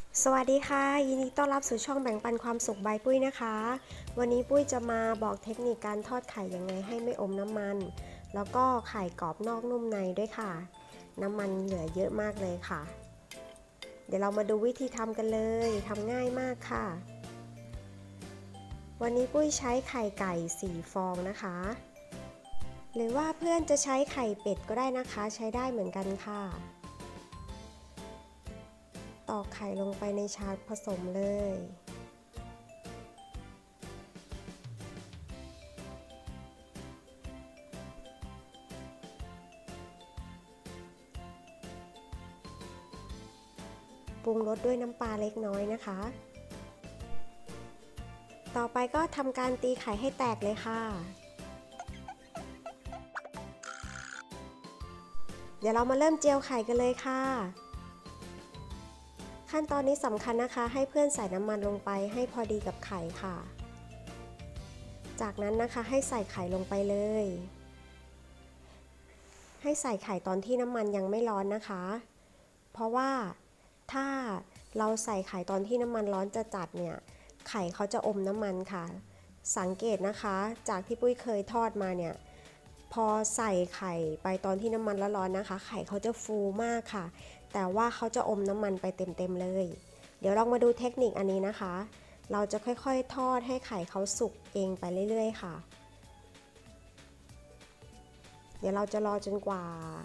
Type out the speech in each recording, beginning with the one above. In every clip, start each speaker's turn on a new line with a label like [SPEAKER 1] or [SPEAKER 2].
[SPEAKER 1] สวัสดีค่ะยินดีต้อนรับสู่ช่องแบ่งปันความสุขบายปุ้ยนะคะวันนี้ปุ้ยจะมาบอกเทคนิคการทอดไข่ยังไงให้ไม่อมน้ำมันแล้วก็ไข่กรอบนอกนุ่มในด้วยค่ะน้ำมันเหลือเยอะมากเลยค่ะเดี๋ยวเรามาดูวิธีทำกันเลยทำง่ายมากค่ะวันนี้ปุ้ยใช้ไข่ไก่4 ฟองนะคะหรือว่าเพื่อนจะใช้ไข่เป็ดก็ได้นะคะใช้ได้เหมือนกันค่ะตอกไข่ลงไปในชามผสมเลยปรุงรสด้วยน้ำปลาเล็กน้อยนะคะต่อไปก็ทำการตีไข่ให้แตกเลยค่ะเดี๋ยวเรามาเริ่มเจียวไข่กันเลยค่ะขั้นตอนนี้สำคัญนะคะให้เพื่อนใส่น้ำมันลงไปให้พอดีกับไข่ค่ะจากนั้นนะคะให้ใส่ไข่ลงไปเลยให้ใส่ไข่ตอนที่น้ำมันยังไม่ร้อนนะคะเพราะว่าถ้าเราใส่ไข่ตอนที่น้ำมันร้อนจะจัดเนี่ยไข่เขาจะอมน้ำมันค่ะสังเกตนะคะจากที่ปุ้ยเคยทอดมาเนี่ยพอใส่ไข่ไปตอนที่น้ำมันร้อนๆนะคะไข่เขาจะฟูมากค่ะแต่ว่าเขาจะอมน้ำมันไปเต็มๆเลยเดี๋ยวลองมาดูเทคนิคอันนี้นะคะเราจะค่อยๆทอดให้ไข่เขาสุกเองไปเรื่อยๆค่ะเดี๋ยวเราจะรอจนกว่า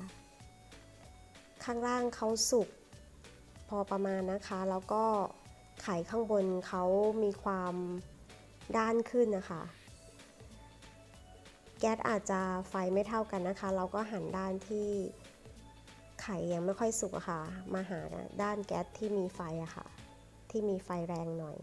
[SPEAKER 1] ข้างล่างเขาสุกพอประมาณนะคะแล้วก็ไข่ข้างบนเขามีความด้านขึ้นนะคะแก๊สอาจจะไฟไม่เท่ากันนะคะเราก็หันด้านที่ไข่ยังไม่ค่อยสุกอะค่ะมาหาด้านแก๊สที่มีไฟอะค่ะที่มีไฟแรงหน่อย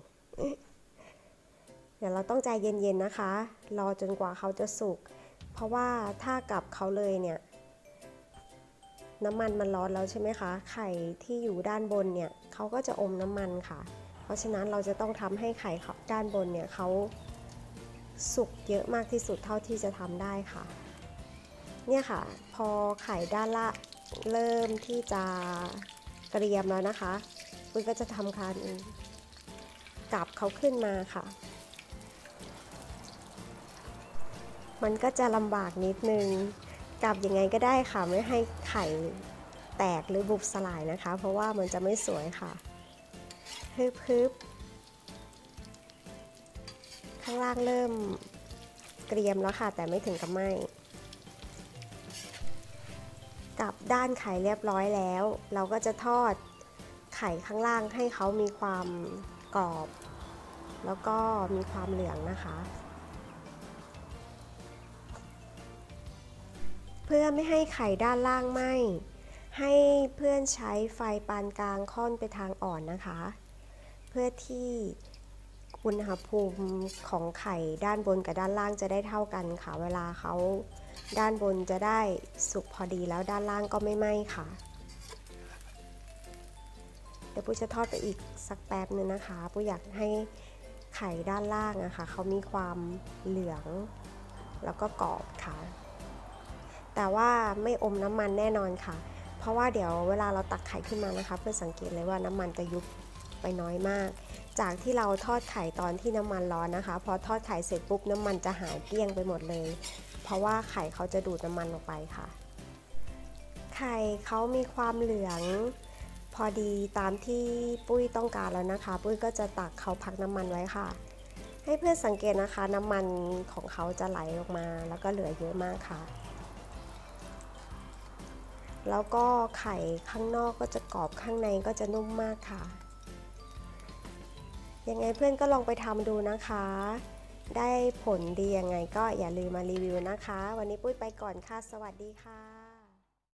[SPEAKER 1] เดี๋ยวเราต้องใจเย็นๆนะคะรอจนกว่าเขาจะสุกเพราะว่าถ้ากลับเขาเลยเนี่ยน้ำมันร้อนแล้วใช่ไหมคะไข่ที่อยู่ด้านบนเนี่ยเขาก็จะอมน้ำมันค่ะเพราะฉะนั้นเราจะต้องทำให้ไข่ด้านบนเนี่ยเขาสุกเยอะมากที่สุดเท่าที่จะทำได้ค่ะเนี่ยค่ะพอไข่ด้านละเริ่มที่จะเกรียมแล้วนะคะปุ้ยก็จะทำการกลับเขาขึ้นมาค่ะมันก็จะลำบากนิดนึงกลับยังไงก็ได้ค่ะไม่ให้ไข่แตกหรือบุบสลายนะคะเพราะว่ามันจะไม่สวยค่ะฮึบข้างล่างเริ่มเกรียมแล้วค่ะแต่ไม่ถึงกับไหม้กลับด้านไข่เรียบร้อยแล้วเราก็จะทอดไข่ข้างล่างให้เขามีความกรอบแล้วก็มีความเหลืองนะคะเพื่อไม่ให้ไข่ด้านล่างไหม้ให้เพื่อนใช้ไฟปานกลางค่อนไปทางอ่อนนะคะเพื่อที่อุณหภูมิของไข่ด้านบนกับด้านล่างจะได้เท่ากันค่ะเวลาเขาด้านบนจะได้สุกพอดีแล้วด้านล่างก็ไม่ไหม้ค่ะเดี๋ยวปุ้ยจะทอดไปอีกสักแป๊บนึงนะคะปุ้ยอยากให้ไข่ด้านล่างอะค่ะเขามีความเหลืองแล้วก็กรอบค่ะแต่ว่าไม่อมน้ำมันแน่นอนค่ะเพราะว่าเดี๋ยวเวลาเราตักไข่ขึ้นมานะคะเพื่อสังเกตเลยว่าน้ำมันจะยุบไปน้อยมากจากที่เราทอดไข่ตอนที่น้ำมันร้อนนะคะพอทอดไข่เสร็จปุ๊บน้ำมันจะหายเกลี้ยงไปหมดเลยเพราะว่าไข่เขาจะดูดน้ำมันลงไปค่ะไข่เขามีความเหลืองพอดีตามที่ปุ้ยต้องการแล้วนะคะปุ้ยก็จะตักเขาพักน้ำมันไว้ค่ะให้เพื่อนสังเกตนะคะน้ำมันของเขาจะไหลออกมาแล้วก็เหลือเยอะมากค่ะแล้วก็ไข่ข้างนอกก็จะกรอบข้างในก็จะนุ่มมากค่ะยังไงเพื่อนก็ลองไปทำดูนะคะได้ผลดียังไงก็อย่าลืมมารีวิวนะคะวันนี้ปุ้ยไปก่อนค่ะสวัสดีค่ะ